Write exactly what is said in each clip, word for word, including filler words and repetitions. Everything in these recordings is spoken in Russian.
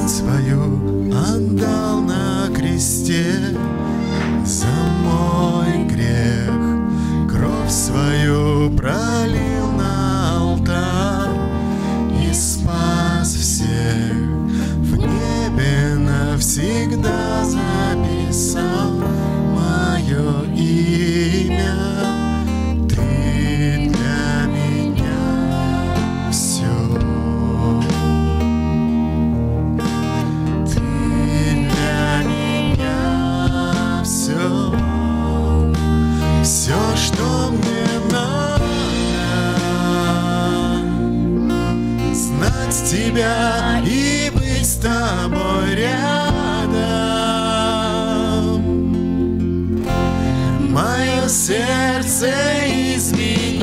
свою отдал на кресте за мой грех, кровь свою пролил на алтарь и спас всех. В небе навсегда записал мое имя. Ты для меня все. Ты для меня все. Все, что мне надо, знать тебя и быть с тобой рядом. Мое сердце изменил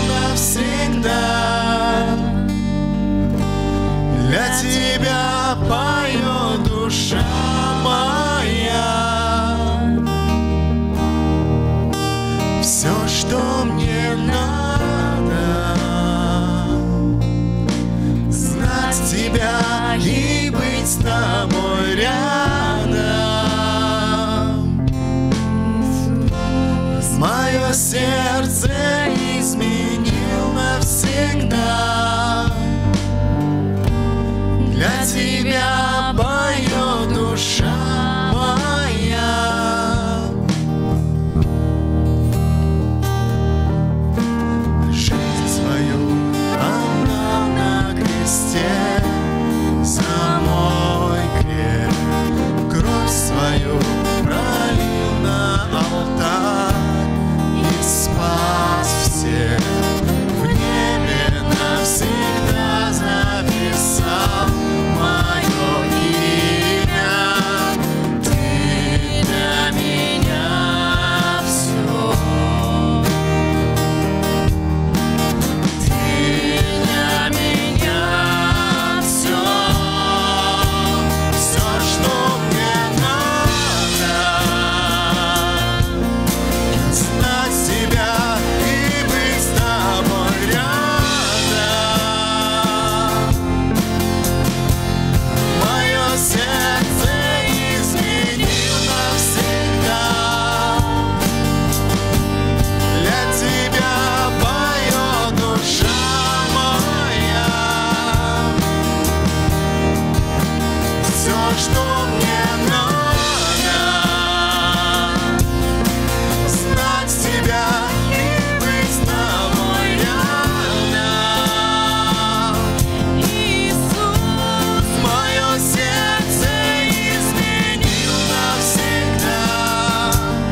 навсегда. Для тебя поет душа моя. Все, что мне надо, знать тебя и быть с тобой рядом. Мое сердце изменил навсегда. Для тебя поет душа моя. Жизнь свою отдал на кресте за мой грех, кровь свою пролил на алтарь и спас всех. В небе навсегда записал мое имя. Ты для меня все. Ты для меня все. Все, что мне надо, знать тебя и быть с тобой рядом. Мое сердце изменил навсегда. Для тебя поет душа моя. Все, что мне надо, знать тебя и быть с тобой рядом. Иисус, мое сердце изменил навсегда.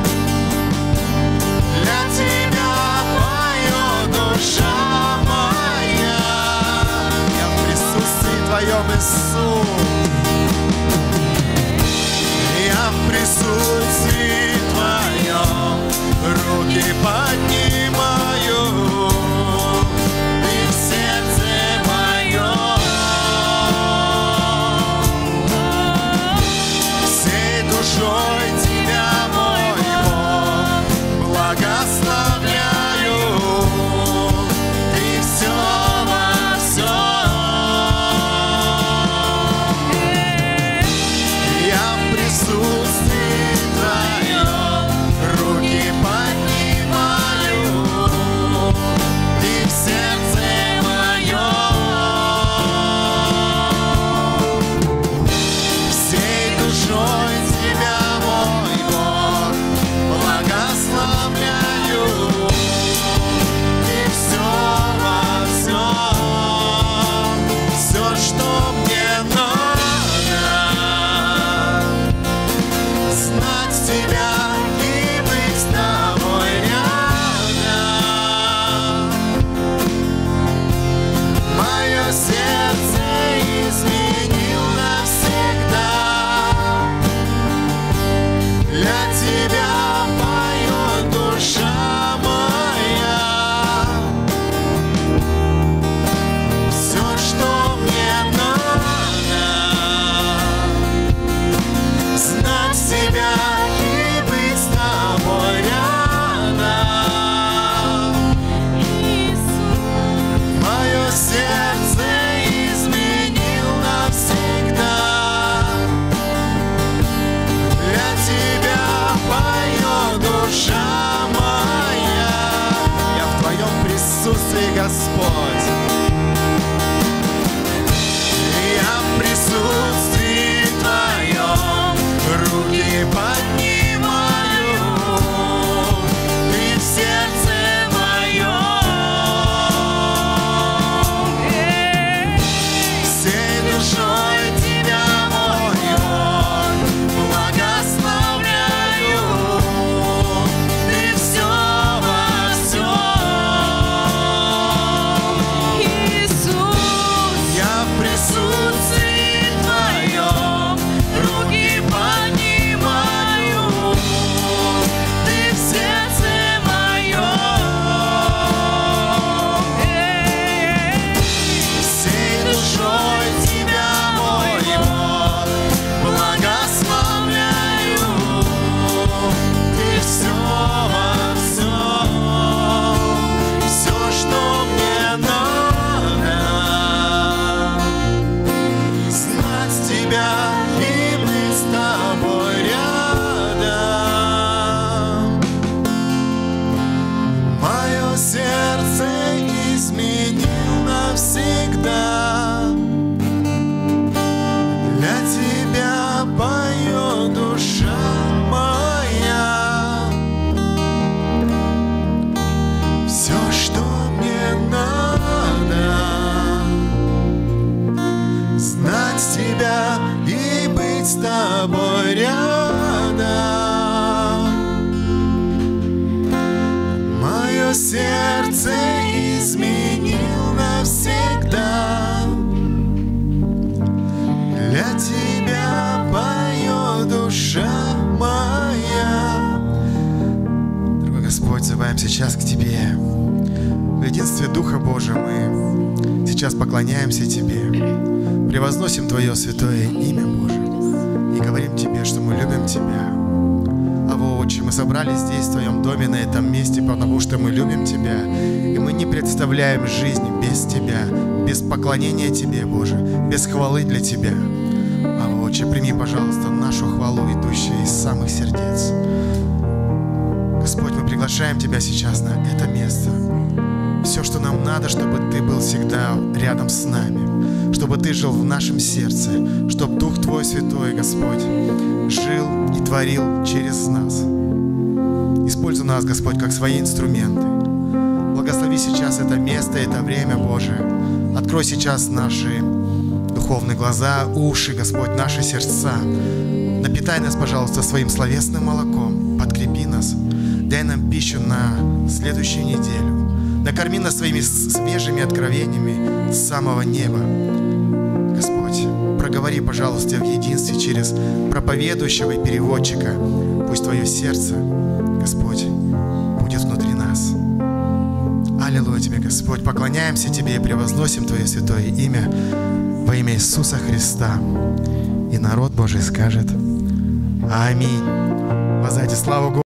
Для тебя поет душа моя. Я в присутствии твоем, Иисус. Я в присутствии твоем руки поднимаю, и в сердце моем всей душой тебя, мой Бог, благословляю. Ты все во всем. Я в присутствии твоем руки поднимаю. душой Тебя, мой Бог, благословляю. Ты все во всем. Иисус, Я в присутствии Твоем руки поднимаю. Ты в сердце моем. Всей душой Тебя, мой Бог, благословляю. Ты все во всем. Все, что мне надо, знать Тебя и быть с Тобой рядом. Мое сердце изменил навсегда. Для Тебя поет душа моя. Все, что мне надо, знать Тебя и быть с Тобой рядом. Мое сердце изменил навсегда. Для Тебя поет душа моя. Дорогой Господь, взываем сейчас к Тебе. В единстве Духа Божия мы сейчас поклоняемся Тебе, превозносим Твое святое имя, Боже, и говорим Тебе, что мы любим Тебя. А, Отче, мы собрались здесь, в Твоем доме, на этом месте, потому что мы любим Тебя, и мы не представляем жизнь без Тебя, без поклонения Тебе, Боже, без хвалы для Тебя. А, Отче, прими, пожалуйста, нашу хвалу, идущую из самых сердец. Господь, мы приглашаем Тебя сейчас на это место. Все, что нам надо, чтобы Ты был всегда рядом с нами, чтобы Ты жил в нашем сердце, чтобы Дух Твой Святой, Господь, жил и творил через нас. Используй нас, Господь, как свои инструменты. Благослови сейчас это место, это время, Боже. Открой сейчас наши духовные глаза, уши, Господь, наши сердца. Напитай нас, пожалуйста, своим словесным молоком. Подкрепи нас. Дай нам пищу на следующую неделю. Накорми нас своими свежими откровениями с самого неба. Господь, проговори, пожалуйста, в единстве через проповедующего и переводчика. Пусть Твое сердце, Господь, будет внутри нас. Аллилуйя Тебе, Господь. Поклоняемся Тебе и превозносим Твое святое имя во имя Иисуса Христа. И народ Божий скажет: Аминь. Воздайте славу Господу.